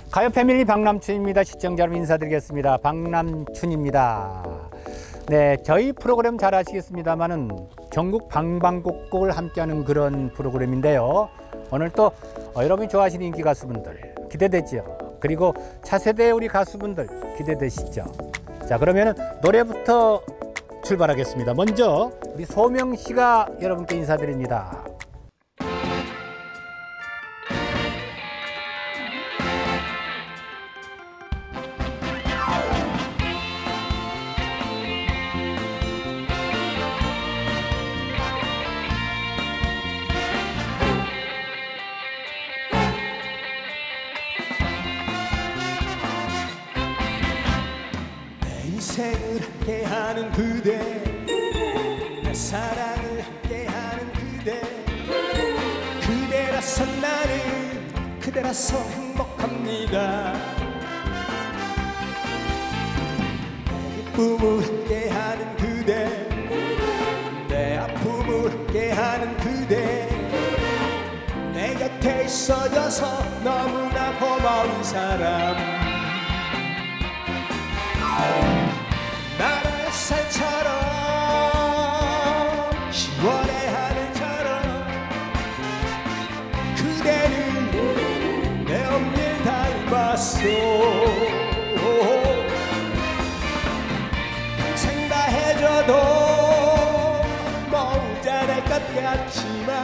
가요 패밀리 박남춘입니다. 시청자 여러분 인사드리겠습니다. 박남춘입니다. 네, 저희 프로그램 잘 아시겠습니다만은 전국 방방곡곡을 함께하는 그런 프로그램인데요. 오늘 또 여러분이 좋아하시는 인기 가수분들 기대되죠. 그리고 차세대 우리 가수분들 기대되시죠. 자, 그러면은 노래부터 출발하겠습니다. 먼저 우리 소명 씨가 여러분께 인사드립니다. 인생을 함께하는 그대, 내 사랑을 함께하는 그대, 그대라서 나는 그대라서 행복합니다. 내 기쁨을 함께하는 그대, 내 아픔을 함께하는 그대, 내 곁에 있어줘서 너무나 고마운 사람. 나의 햇살처럼 시원해 하늘처럼 그대는 내 엄니를 닮았어. 평생 다 해줘도 모자랄 것 같지만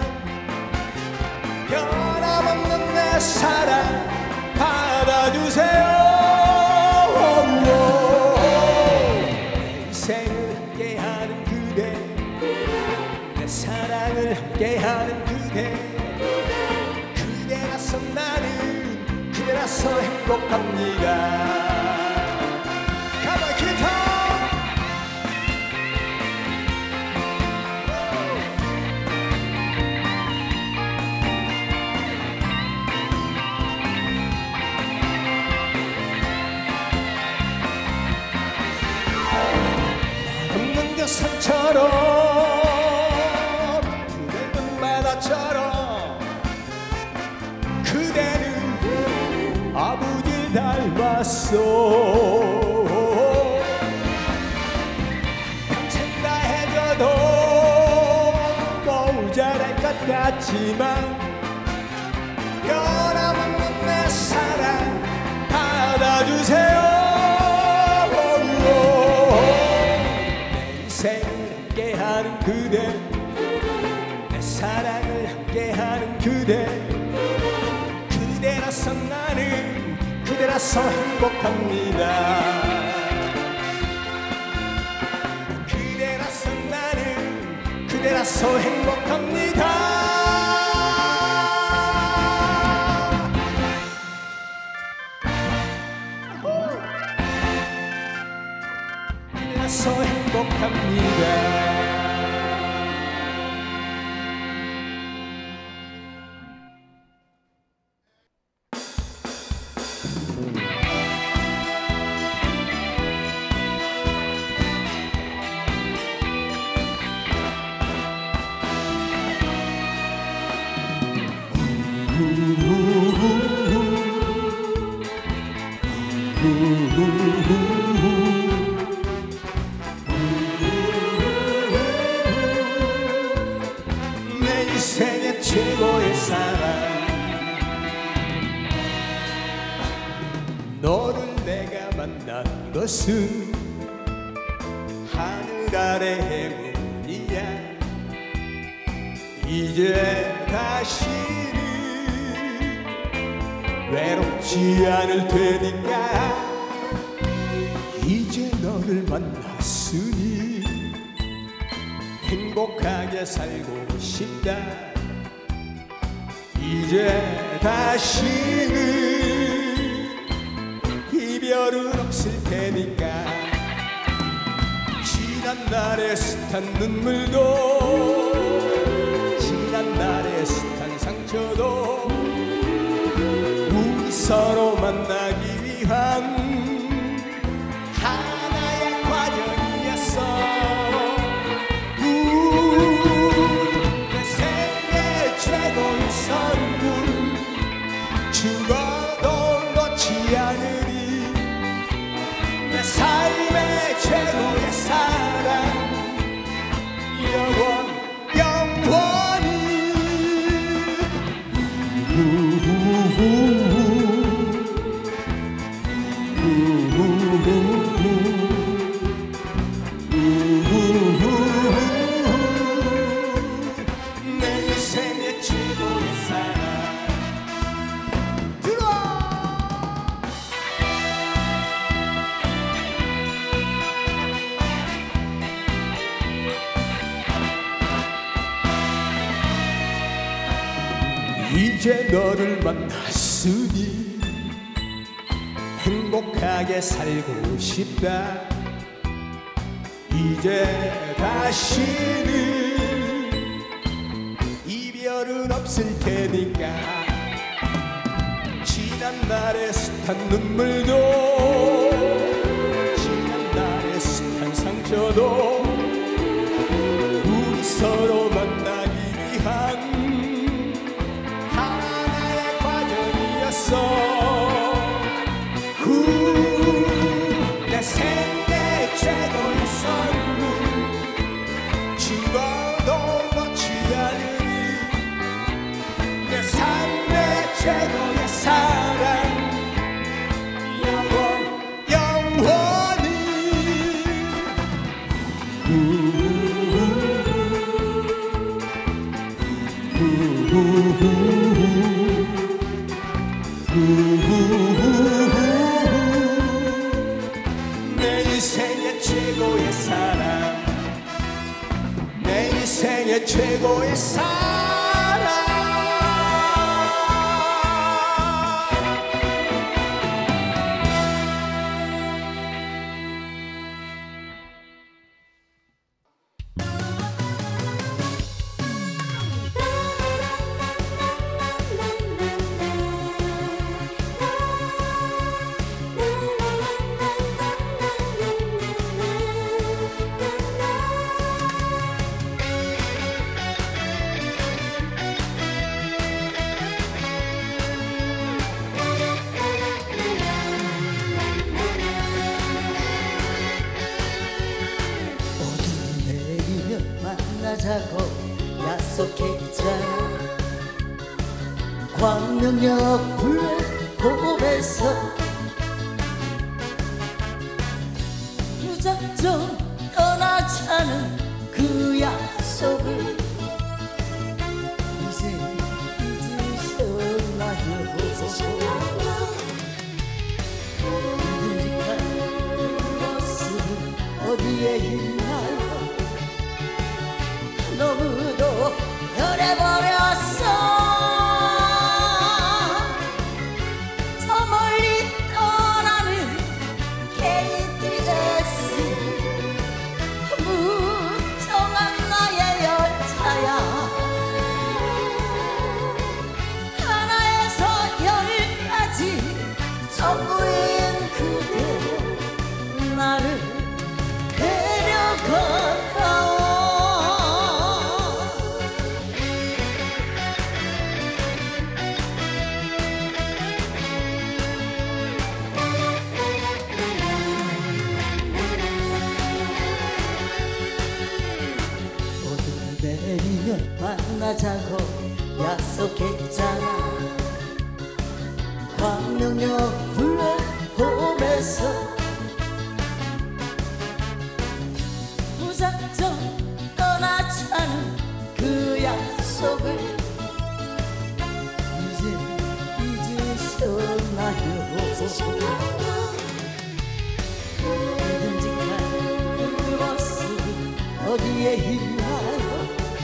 변함없는 내 사랑 받아주세요. 사랑을 함께하는 그대, 그대라서 나는 그대라서 행복합니다. 가만 기타. 없는 그 산처럼 그대는 아버지를 닮았어. 평생 다 해줘도 모자랄 것 같지만 변함없는 내 사랑 받아주세요. 내 인생을 함께하는 그대, 내 사랑을 함께하는 그대, 그대라서 나는 그대라서 행복합니다. 그대라서 나는 그대라서 행복합니다. 그대라서 행복합니다. 내 인생의 최고의 사랑, 너를 내가 만난 것은 하늘 아래 행운이야. 이제 다시는 외롭지 않을 테니까. 이제 너를 만났으니 행복하게 살고 싶다. 이제 다시는 이별은 없을 테니까. 지난 날의 숱한 눈물도, 지난 날의 숱한 상처도 우리 서로 만나기 위한 하나의 과정이었어. 내 생애 최고의 선물, 죽어도 놓지 내 인생의 최고의 사랑 들어와. 이제 너를 만났으니 행복하게 살고 싶다. 이제 다시는 이별은 없을 테니까 지난 날의 숱한 눈물도 지난 날의 숱한 상처도 우리 서로 만나기 위한 하나의 과정이었어. 내 생애 최고의 선물 죽어도 놓지 않으니 내 삶의 최고의 사랑 영원히 내 인생의 최고의 사랑 내 인생의 최고의 사랑. 만나자고 약속했잖아. 광명역 불호흡에서 무작정 떠나자는 그 약속을 이제 잊으셨나요? 듬직한 모습은 어디에 있나요? 너무도 변해버렸어. 저 멀리 떠나는 KTX 무정한 나의 열차야. 하나에서 열까지 전부인 그대 나를 데려가. 내리면 만나자고 약속했잖아. 광명역 불호흡에서 무작정 떠나자는 그 약속을 이제 잊으셨나요? 듬직한 그 모습은 어디에 있나요?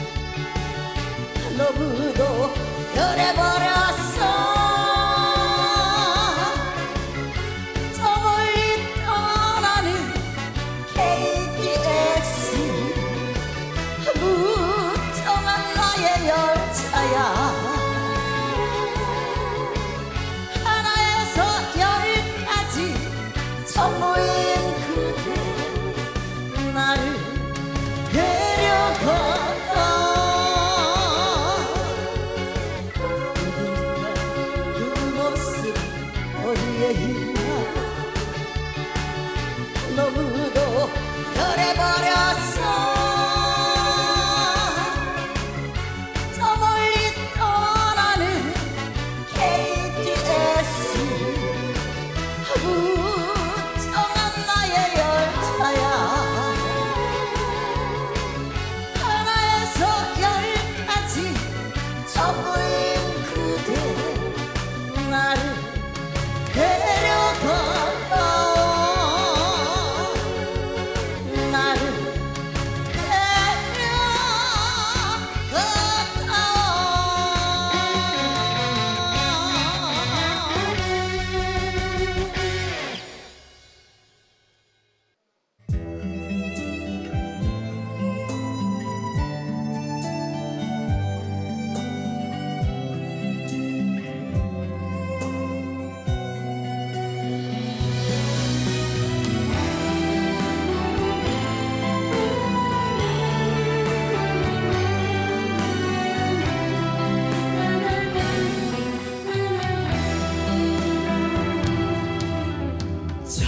너무도 변해버렸어. 저 멀리 떠나는 KTX 무정한 나의 열차야. 하나에서 열까지 전부인 그대 나를 데려가. 어디에 있나 너무도 변해버렸어. 저 멀리 떠나는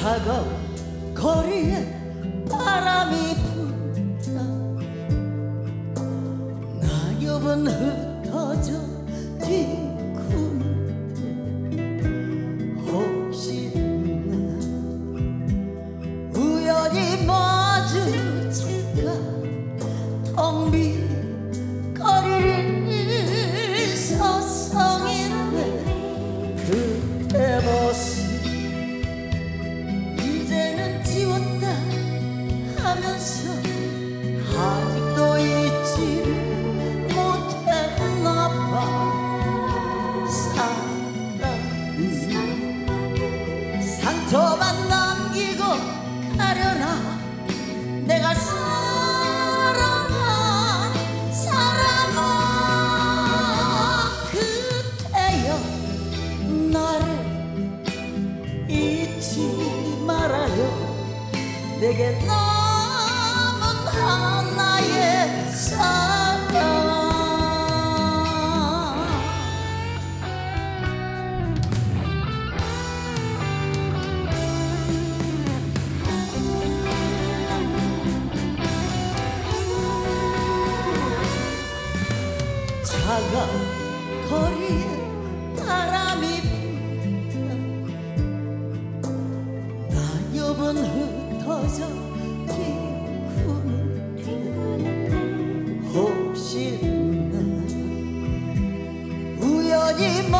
차가운 거리에 바람이 분다. 낙엽은 흩어져 뒤구는데 혹시 나 우연히 마주칠까. 텅 빈 거리를 서성이네 그대 모습. 이제는 지웠다 하면서 아직도 잊지를 못했나 봐. 상처만 남기고 가려나. 내가 사랑한 사람아 그대여 나를 잊지 말아요. 내게 남은 하나의 사랑. 차가운 거리에 바람이 분다. 낙엽은 흩어져 뒤구는데 혹시 나 우연히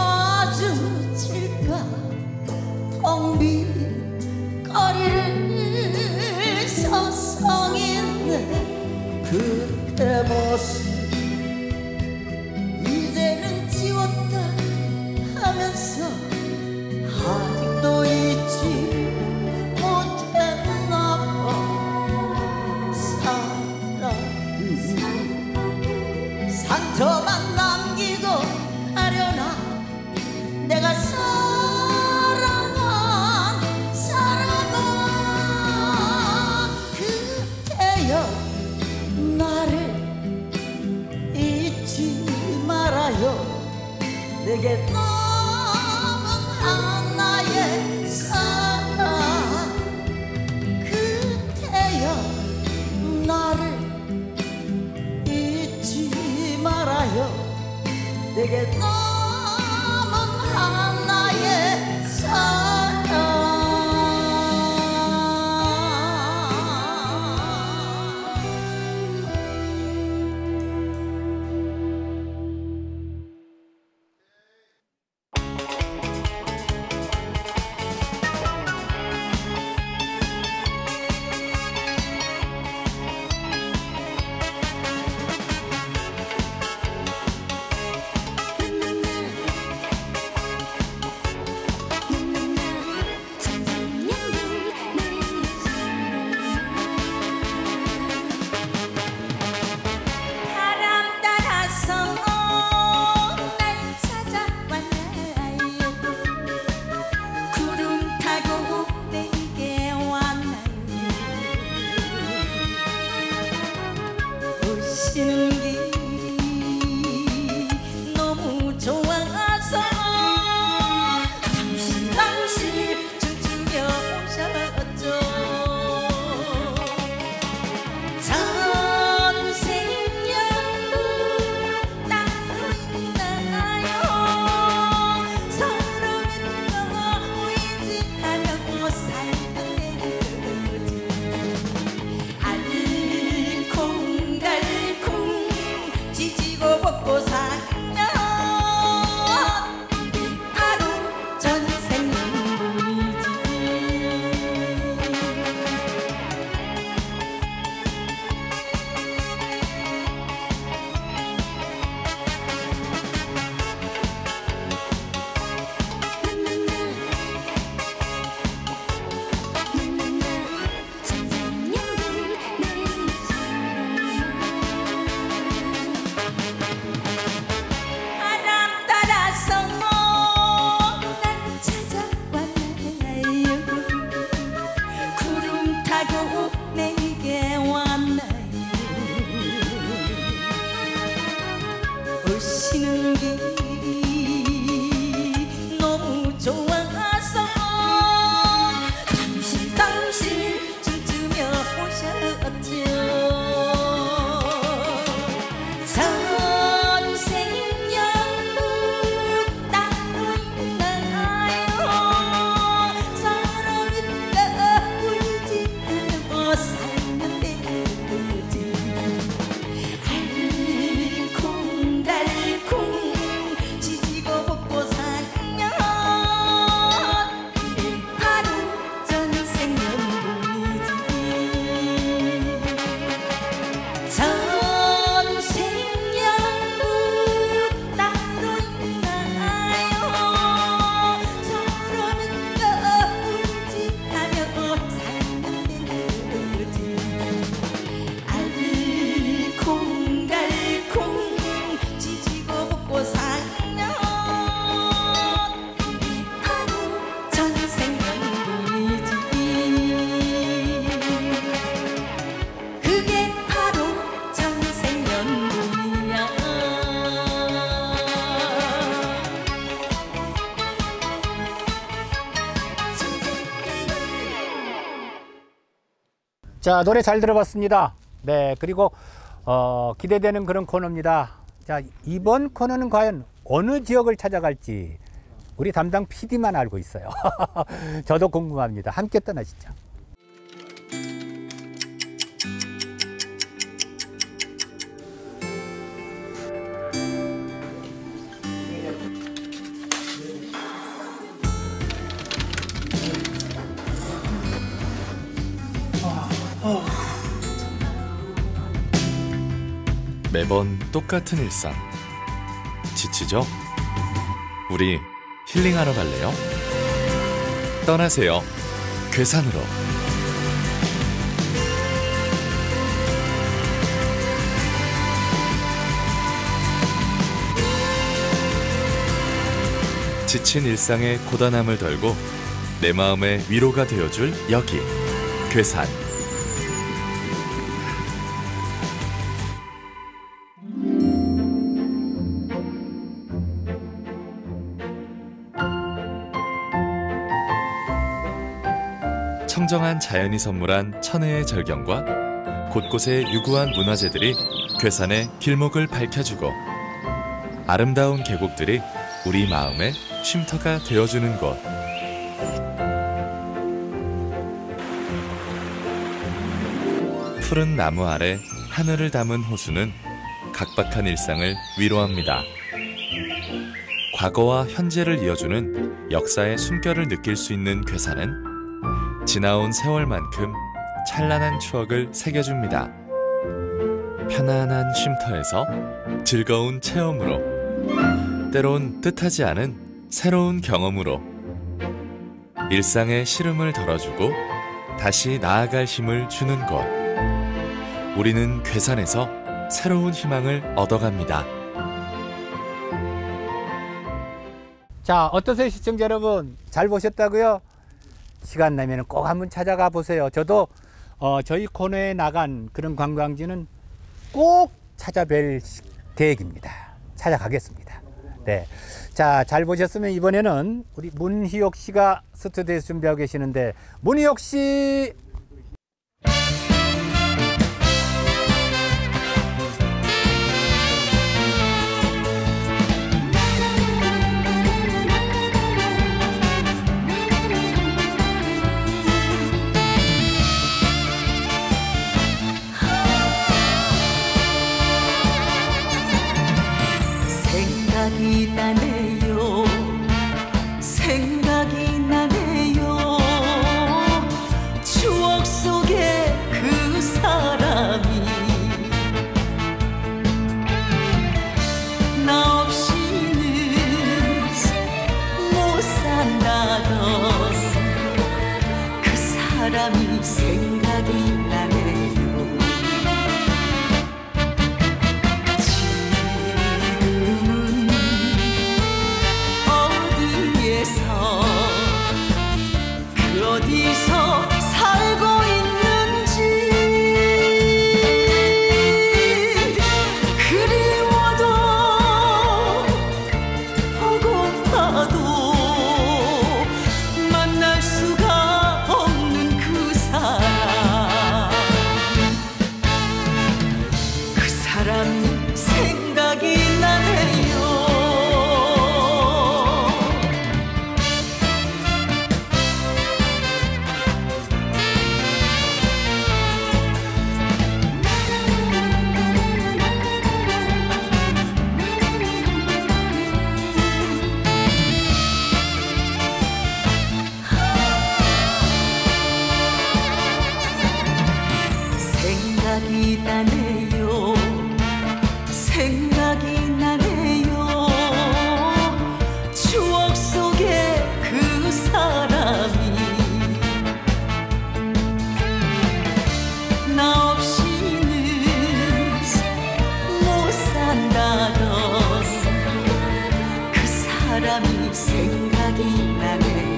마주칠까. 텅 빈 거리를 서성이네 그대 모습. 이제는 지웠다 하면서 아직도 잊지 못했나 봐. 상처만 남기고 가려나. 내가 사랑한 사람아 그대여 나를 잊지 말아요. 내게 남은 하나의 사랑. 그대여 나를 잊지 말아요. 내게 남은 하나의 사랑. 알콩달콩 지지고 볶고 살면 자, 노래 잘 들어봤습니다. 네, 그리고 기대되는 그런 코너입니다. 자, 이번 코너는 과연 어느 지역을 찾아갈지 우리 담당 PD만 알고 있어요. 저도 궁금합니다. 함께 떠나시죠. 매번 똑같은 일상. 지치죠? 우리 힐링하러 갈래요? 떠나세요. 괴산으로. 지친 일상의 고단함을 덜고 내 마음의 위로가 되어줄 여기, 괴산. 청정한 자연이 선물한 천혜의 절경과 곳곳의 유구한 문화재들이 괴산의 길목을 밝혀주고 아름다운 계곡들이 우리 마음의 쉼터가 되어주는 곳. 푸른 나무 아래 하늘을 담은 호수는 각박한 일상을 위로합니다. 과거와 현재를 이어주는 역사의 숨결을 느낄 수 있는 괴산은 지나온 세월만큼 찬란한 추억을 새겨줍니다. 편안한 쉼터에서 즐거운 체험으로, 때론 뜻하지 않은 새로운 경험으로 일상의 시름을 덜어주고 다시 나아갈 힘을 주는 곳. 우리는 괴산에서 새로운 희망을 얻어갑니다. 자, 어떠세요, 시청자 여러분? 잘 보셨다고요? 시간 나면 꼭 한번 찾아가 보세요. 저도 저희 코너에 나간 그런 관광지는 꼭 찾아뵐 계획입니다. 찾아가겠습니다. 네. 자, 잘 보셨으면 이번에는 우리 문희옥 씨가 스튜디오에서 준비하고 계시는데, 문희옥 씨. 생각이 나네요. 생각이 나네요. 추억 속에 그 사람이 나 없이는 못 산다던 그 사람이 생각이 나네요. 어디서 살고 있는지 그리워도 보고파도 만날 수가 없는 그 사람 생각이 나네요. 생각이 나네요. 생각이 나네요. 추억 속에 그 사람이 나 없이는 못 산다던 그 사람이 생각이 나네요.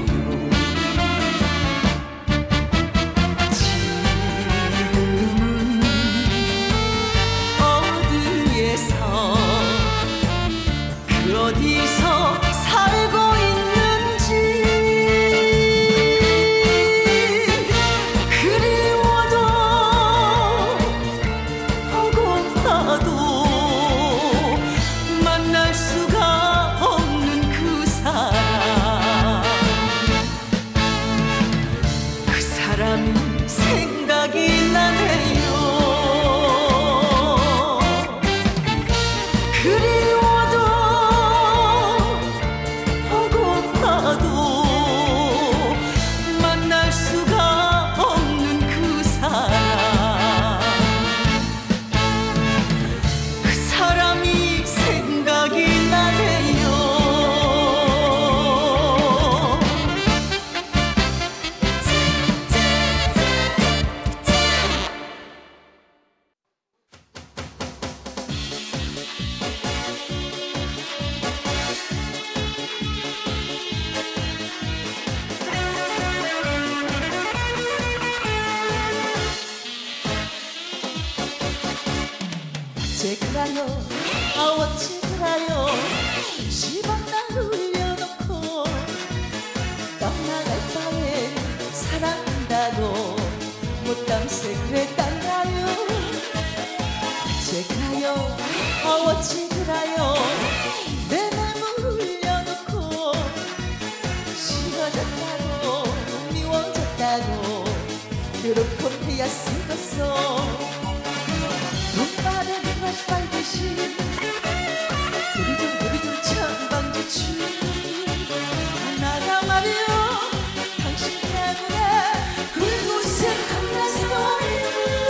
어디서 살고 있는지 그리워도 그라요 어찌 그라요 시방날 울려놓고 떠나갈 바에 사랑한다고 못담새 그랬단가요 어째 그라요 어찌 그라요 내 맘을 울려놓고 싫어졌다고 미워졌다고 그렇고 해야 쓰겠어 돈바닥에 다시 발듯이 우리들 천방지축 하나가 말이요 당신 때문에 굵은색 강나서를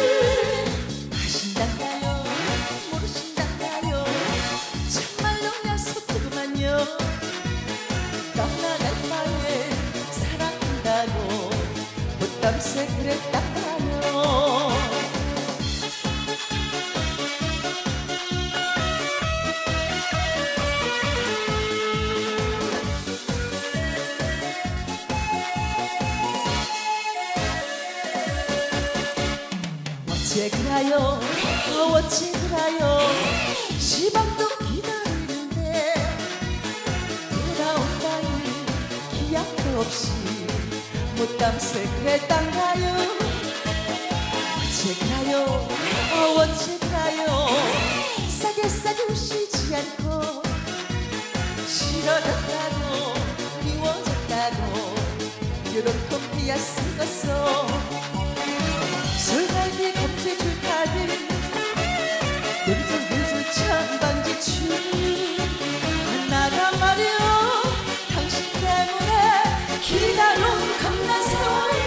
아신단가요 모르신단가요 참말로 약속하구만요 떠나갈 바에 사랑한다고 못담새 그랬단가요 어째 그라요 어째 그라요 시방도 기다리는데 돌아온다는 기약도 없이 못담새 그랬단가요 어째 그라요 어째 그라요 싸게 우시지 않고 싫어졌다고 미워졌다고 그렇고 해야 쓰겠어 술갈비 검색줄 카드 요즘 천방지축 하나가 말이요 당신 때문에 기다려온 강나서울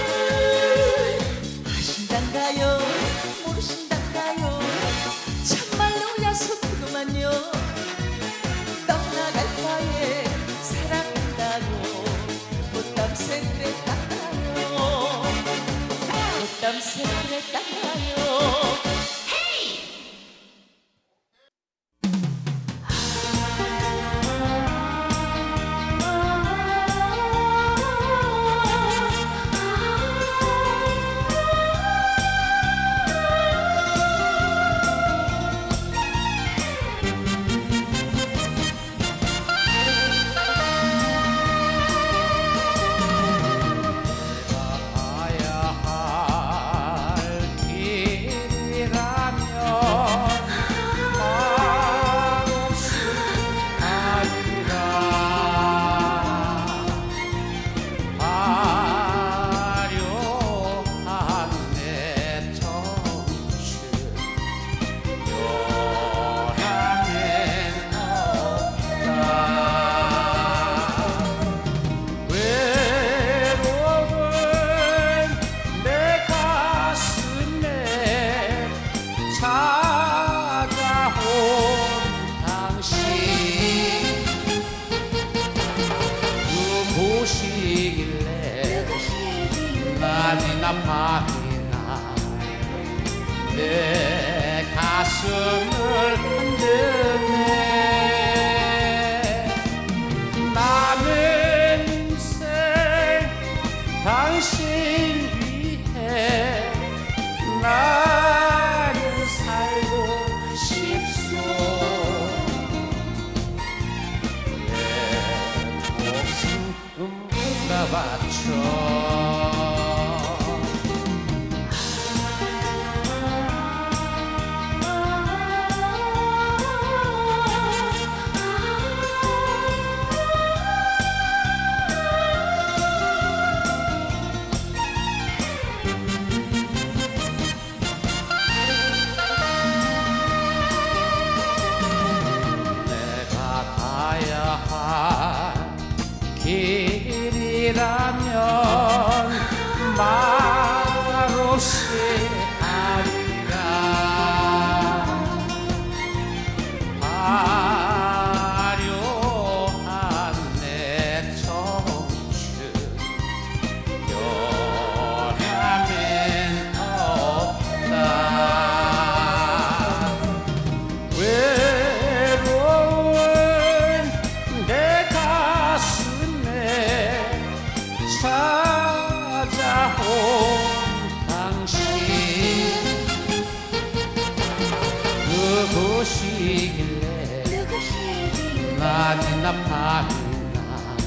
아신단가요 모르신단가요 참말로 약속하구만요 떠나갈 바에 사랑한다고 못담새 그랬단가요 못담새 그랬단가요 밤이나 내 가슴을 흔드네 나는 인생 당신 위해 나는 살고 싶소 내 목숨 다 바쳐 길이라면 말없이 가리라 화려한 내 청춘 변함엔 없다 외로운 내 가슴에 찾아온 당신 연합하는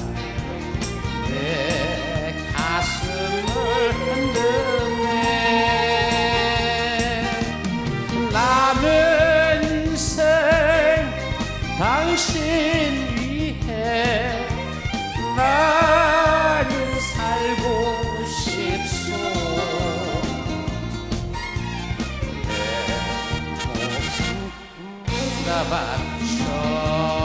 내 가슴을 흔드네. 남은 인생 당신 위해 나는 살고 싶소. 내 목숨 다 바쳐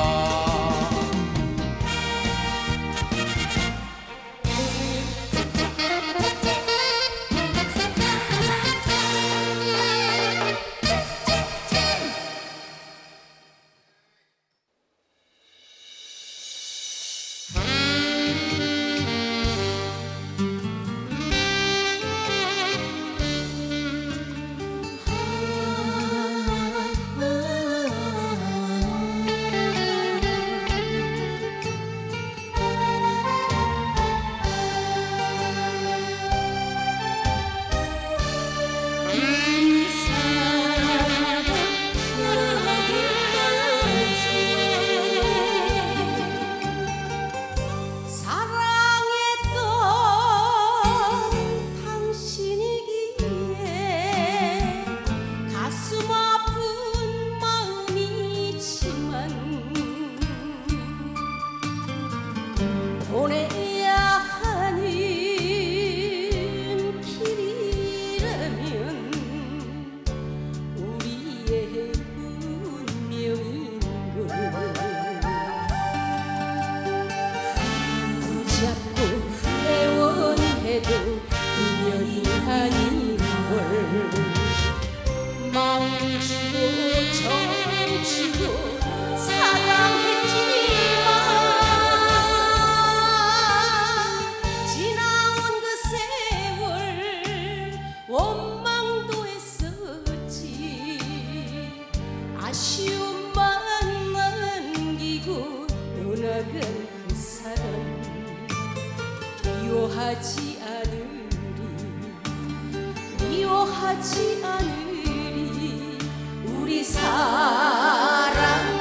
미워하지 않으리 우리 사랑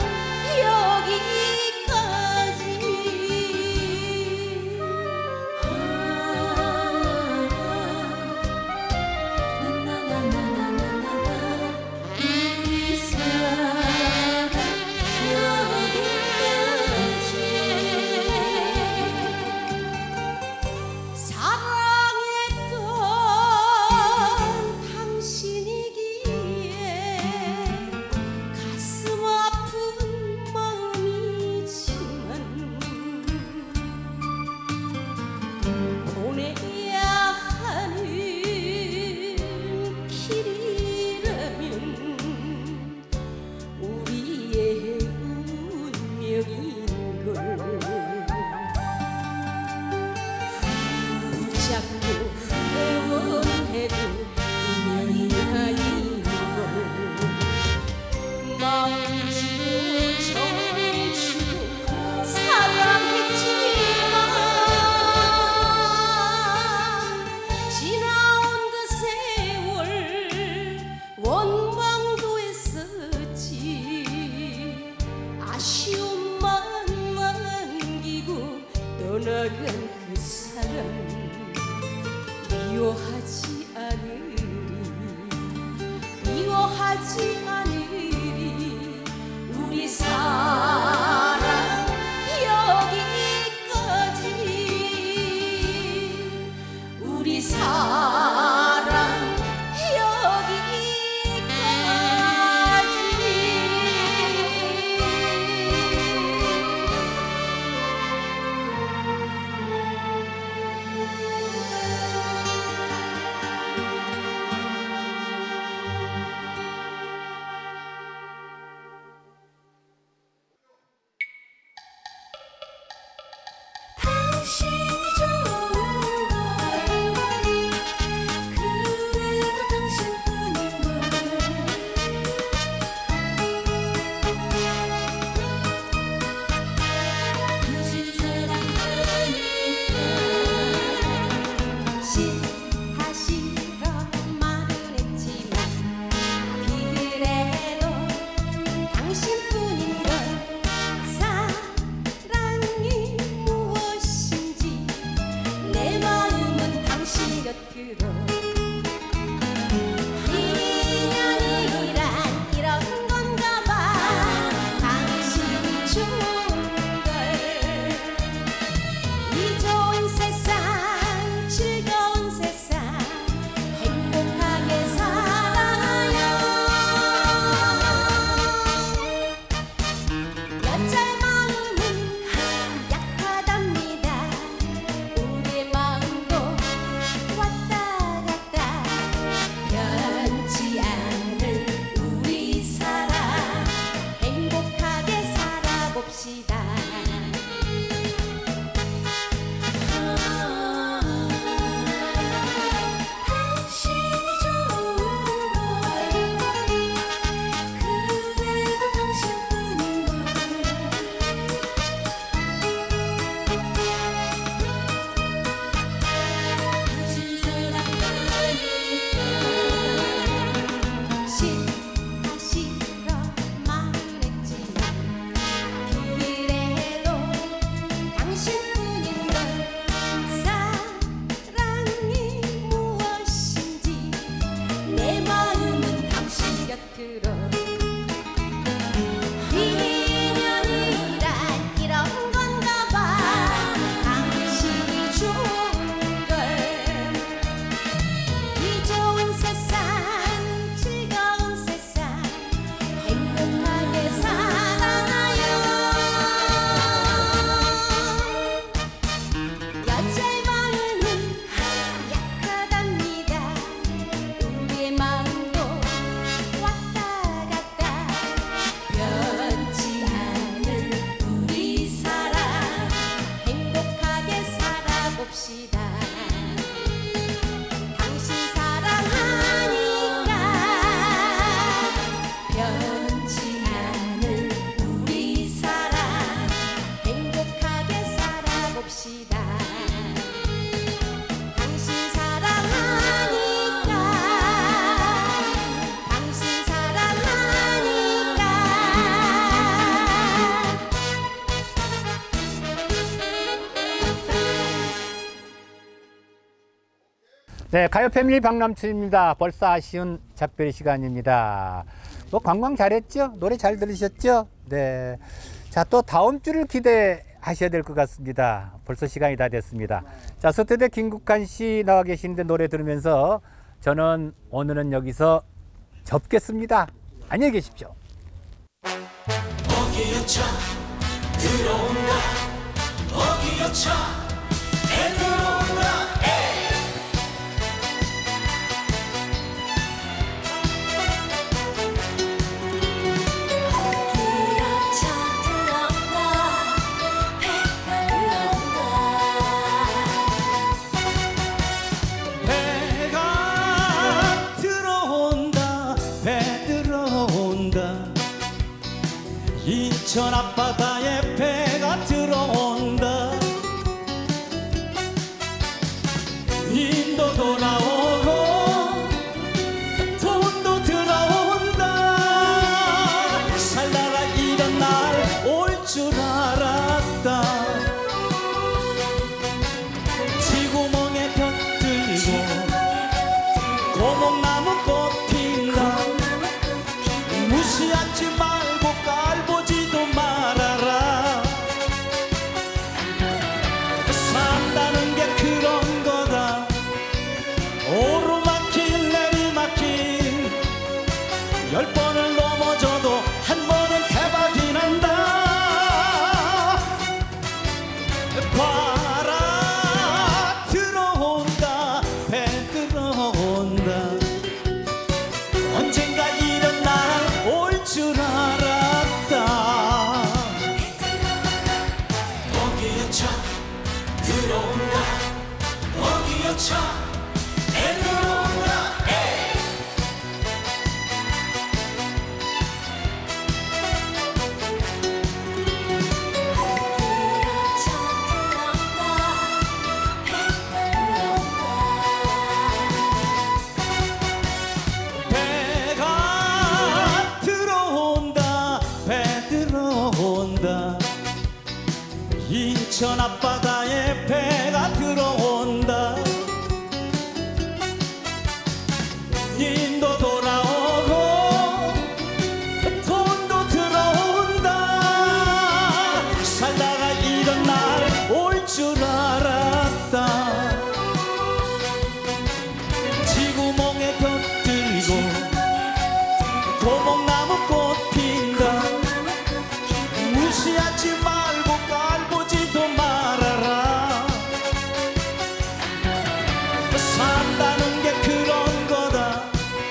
여기까지. 우리 사랑 여기까지. 사랑했던 당신이기에 가슴 아픈 마음이지만 보내야 하는 길이라면 우리의 운명인걸. 붙잡고 애원해도 인연이 아닌걸. 마음 주고 정을 주고 사랑했지만 지나온 그 세월 원망도 했었지. 아쉬움만 남기고 떠나간 그 사람 미워하지 않으리 미워하지 않으리 우리 사랑 여기까지. 우리 사랑 여기까지. 네, 가요 패밀리 박남춘입니다. 벌써 아쉬운 작별 시간입니다. 뭐 관광 잘했죠? 노래 잘 들으셨죠? 네. 자, 또 다음 주를 기대하셔야 될 것 같습니다. 벌써 시간이 다 됐습니다. 자, 서태대 김국환 씨 나와 계시는데 노래 들으면서 저는 오늘은 여기서 접겠습니다. 안녕히 계십시오. 어기여차 들어온다 어기여차 배 들어온다 어기여차 들어온다 배가 들어온다 배가 들어온다 인천 앞바다에 배가 들어온다 님도 돌아오고 돈도 들어온다 살다가 이런 날 올 줄 알았다 지구멍에 벽 들고 고목나무 꽃 핀다 무시하지 말고 깔보지도 말아라 산다는 게 그런 거다 오르막길 내리막길 10번을 넘어져도 한 번은 대박이 난다 봐라 들어온다 배 들어온다 언젠가 이런 날 올 줄 알았다 어기여차 들어온다 어기여차 배 들어온다 배가 들어온다 배 들어온다 인천 앞바다에 배가 들어온다 님도 돌아오고 돈도 들어온다 살다가 이런 날 올 줄 알았다 지구멍에 벽 들고 고목나무 꽃 핀다 무시하지 말고 깔보지도 말아라 산다는 게 그런 거다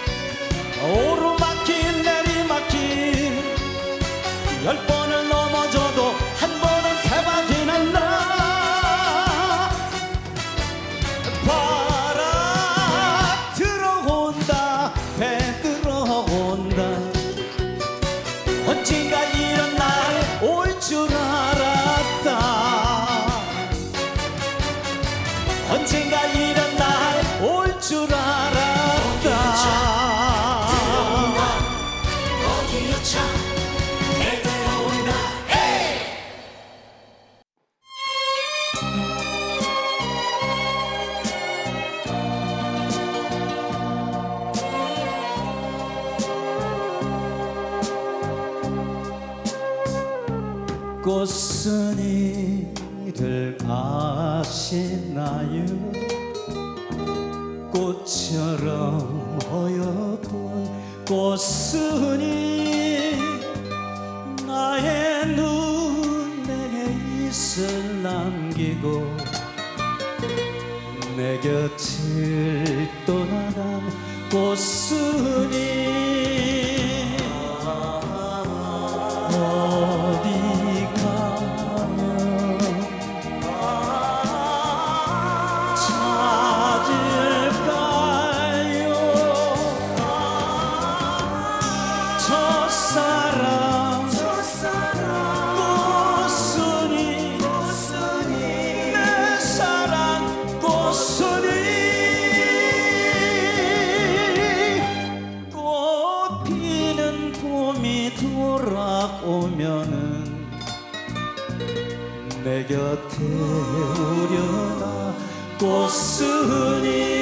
오르막길 내리막길 10번을 넘어져도 한 번은 대박이 난다 봐라 들어온다 배 들어온다 언젠가 이런 날 올 줄 알았다 언젠가 이런 날 올 줄 알았다 어기여차 배 들어온다 꽃순이를 아시나요 꽃처럼 허여본 꽃순이 나의 눈에 이슬 남기고 내 곁을 떠나간 꽃순이 어디 가면 찾을까요 첫사랑 꽃순이 내 사랑 꽃순이 꽃 피는 봄이 돌아오면은 내 곁에 오려나 꽃순이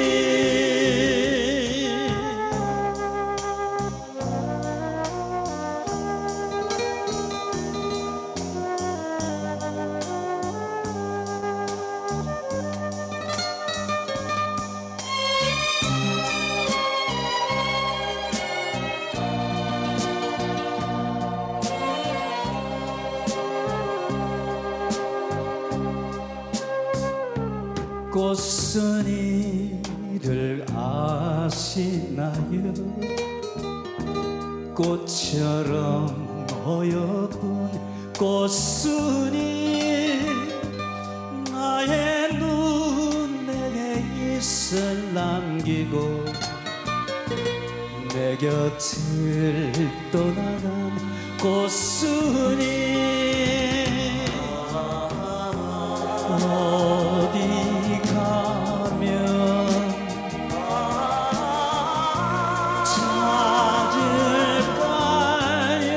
꽃순이를 아시나요? 꽃처럼 어여쁜 꽃순이 나의 눈에 이슬 남기고 내 곁을 떠나간 꽃순이 어디 가면 찾을까요?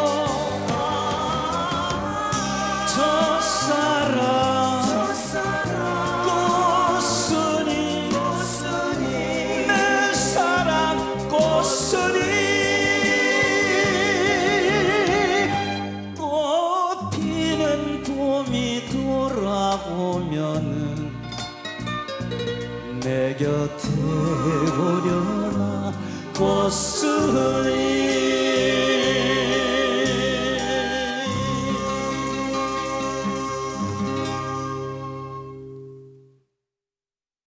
저 사람 꽃순이 내 사랑 꽃순이 꽃 피는 봄이 돌아오면은 내 곁에 오려나 꽃순이